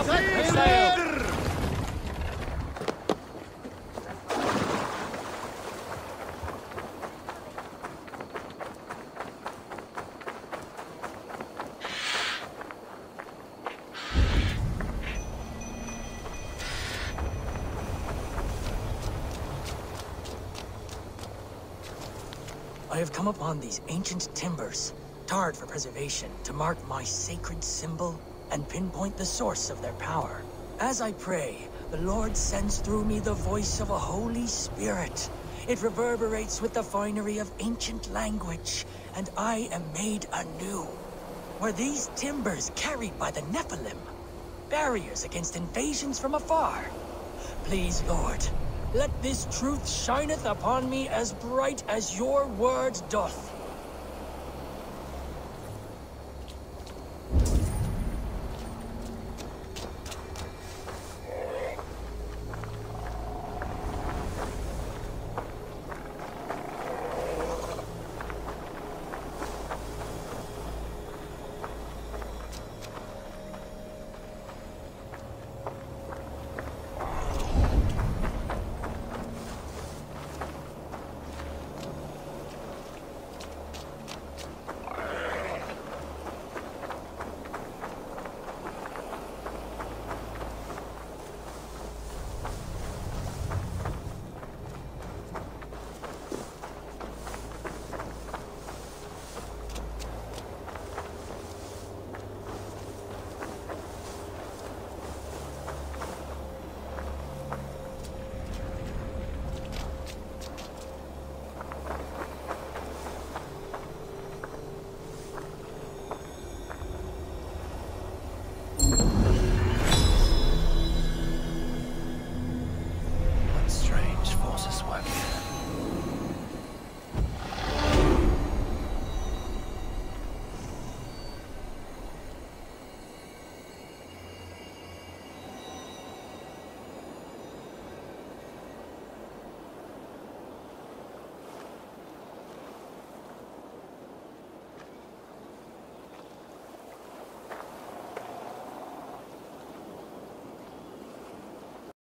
Set sail! I have come upon these ancient timbers, tarred for preservation, to mark my sacred symbol and pinpoint the source of their power. As I pray, the Lord sends through me the voice of a Holy Spirit. It reverberates with the finery of ancient language, and I am made anew. Were these timbers carried by the Nephilim? Barriers against invasions from afar? Please, Lord, let this truth shineth upon me as bright as your word doth.